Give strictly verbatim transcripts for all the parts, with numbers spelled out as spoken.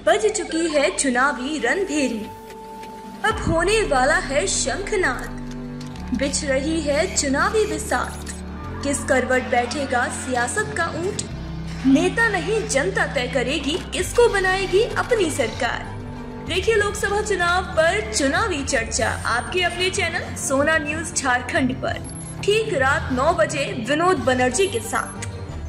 बज चुकी है चुनावी रणभेरी, अब होने वाला है शंखनाद। बिछ रही है चुनावी बिसात, किस करवट बैठेगा सियासत का ऊंट। नेता नहीं जनता तय करेगी किसको बनाएगी अपनी सरकार। देखिए लोकसभा चुनाव पर चुनावी चर्चा आपके अपने चैनल सोना न्यूज झारखंड पर, ठीक रात नौ बजे विनोद बनर्जी के साथ।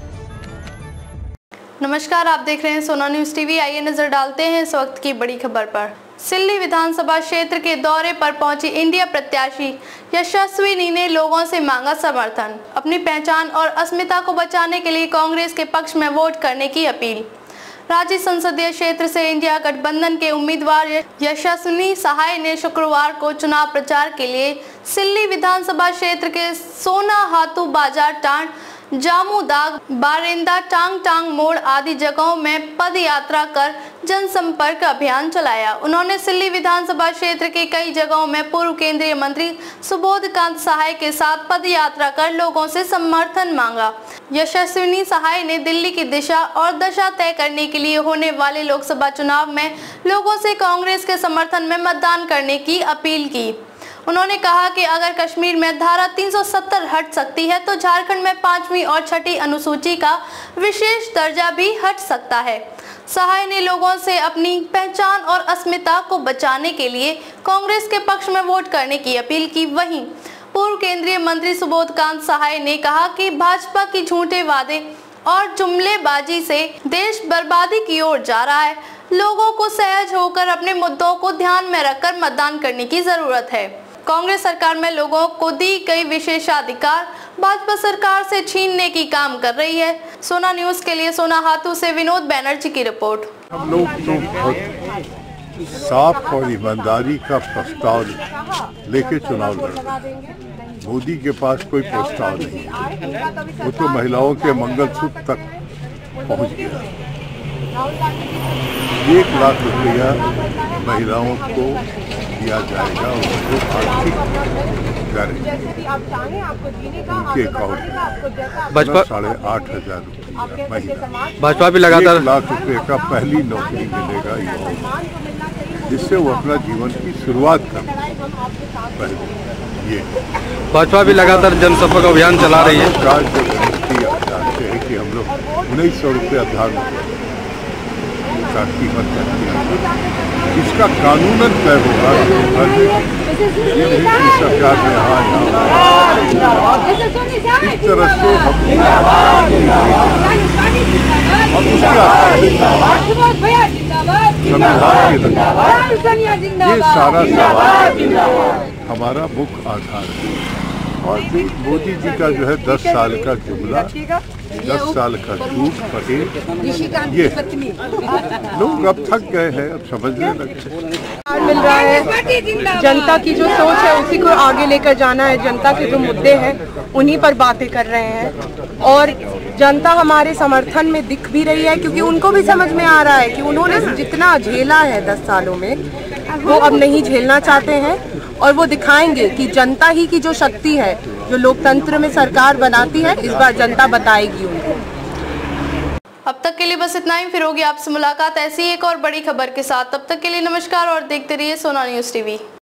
नमस्कार, आप देख रहे हैं सोना न्यूज टीवी। आइए नजर डालते हैं इस वक्त की बड़ी खबर पर। सिल्ली विधानसभा क्षेत्र के दौरे पर पहुंची इंडिया प्रत्याशी यशस्विनी ने लोगों से मांगा समर्थन। अपनी पहचान और अस्मिता को बचाने के लिए कांग्रेस के पक्ष में वोट करने की अपील। राज्य संसदीय क्षेत्र से इंडिया गठबंधन के उम्मीदवार यशस्विनी सहाय ने शुक्रवार को चुनाव प्रचार के लिए सिल्ली विधानसभा क्षेत्र के सोना हाथू बाजार टांड जामूदाग बारेंदा टांग टांग मोड़ आदि जगहों में पद यात्रा कर जनसंपर्क अभियान चलाया। उन्होंने सिल्ली विधानसभा क्षेत्र के कई जगहों में पूर्व केंद्रीय मंत्री सुबोधकांत सहाय के साथ पद यात्रा कर लोगों से समर्थन मांगा। यशस्विनी सहाय ने दिल्ली की दिशा और दशा तय करने के लिए होने वाले लोकसभा चुनाव में लोगों से कांग्रेस के समर्थन में मतदान करने की अपील की। उन्होंने कहा कि अगर कश्मीर में धारा तीन सौ सत्तर हट सकती है तो झारखंड में पांचवी और छठी अनुसूची का विशेष दर्जा भी हट सकता है। सहाय ने लोगों से अपनी पहचान और अस्मिता को बचाने के लिए कांग्रेस के पक्ष में वोट करने की अपील की। वहीं पूर्व केंद्रीय मंत्री सुबोधकांत सहाय ने कहा कि भाजपा की झूठे वादे और जुमलेबाजी से देश बर्बादी की ओर जा रहा है। लोगों को सहज होकर अपने मुद्दों को ध्यान में रखकर मतदान करने की जरूरत है। कांग्रेस सरकार में लोगों को दी गई विशेषाधिकार भाजपा सरकार से छीनने की काम कर रही है। सोना न्यूज के लिए सोना हाथू से विनोद बनर्जी की रिपोर्ट। हम लोग तो बहुत साफ और ईमानदारी का प्रस्ताव लेके चुनाव लड़ रहे हैं। मोदी के पास कोई प्रस्ताव नहीं है, वो तो महिलाओं के मंगलसूत्र तक पहुंच गया। एक लाख रुपया महिलाओं को दिया जाएगा, उनको आर्थिक करेंगे उनके अकाउंट में साढ़े आठ हजार रुपया महीना। भाजपा भी लगातार एक लाख रुपए का पहली नौकरी मिलेगा युवाओं, जिससे वो अपना जीवन की शुरुआत कर पहले। ये भाजपा भी लगातार जनसंपर्क अभियान चला रही है। सरकार जो गणित जानते हैं कि हम लोग उन्नीस सौ रुपया धान का कीमत करती है, इसका कानूनन तय होगा। ये नहीं कि सरकार ने हाँ इस तरह से हम संविधान ये सारा सवाल हमारा मुख्य आधार है। और मोदी जी का जो है दस साल का जुमला, दस साल का झूठ पटेल, ये लोग अब थक गए हैं, अब समझने लगे। मिल रहा है जनता की जो सोच है उसी को आगे लेकर जाना है। जनता के जो मुद्दे हैं उन्हीं पर बातें कर रहे हैं और जनता हमारे समर्थन में दिख भी रही है, क्योंकि उनको भी समझ में आ रहा है कि उन्होंने जितना झेला है दस सालों में वो अब नहीं झेलना चाहते हैं। और वो दिखाएंगे कि जनता ही की जो शक्ति है, जो लोकतंत्र में सरकार बनाती है, इस बार जनता बताएगी उनको। अब तक के लिए बस इतना ही, फिर होगी आपसे मुलाकात ऐसी एक और बड़ी खबर के साथ। तब तक के लिए नमस्कार और देखते रहिए सोना न्यूज टीवी।